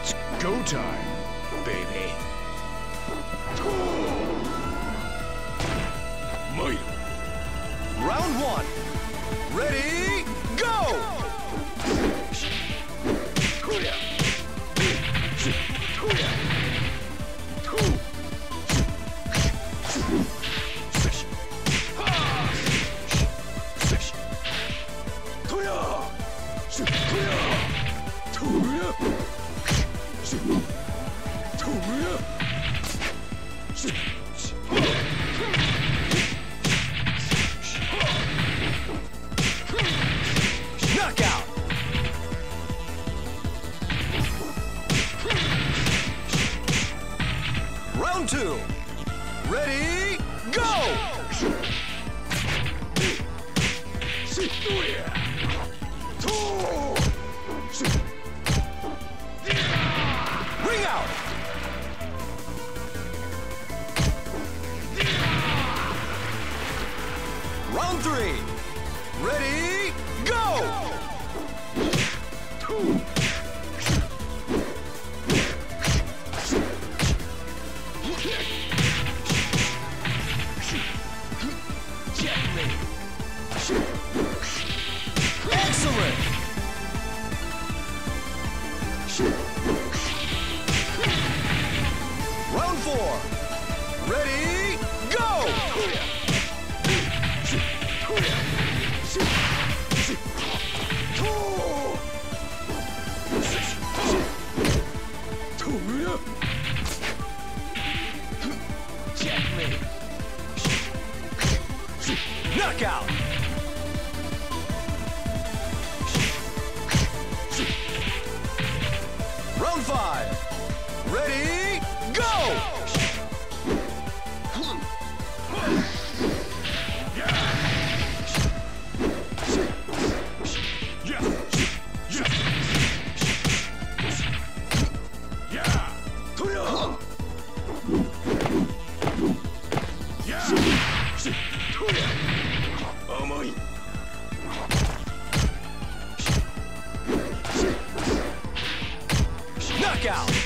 It's go time, baby. Round one. Ready, go! Knockout! Round two. Ready, go! Ring out! Round three. Ready, go! Excellent! Round four. Ready, go! Knockout! Round five. Ready, go! Knockout!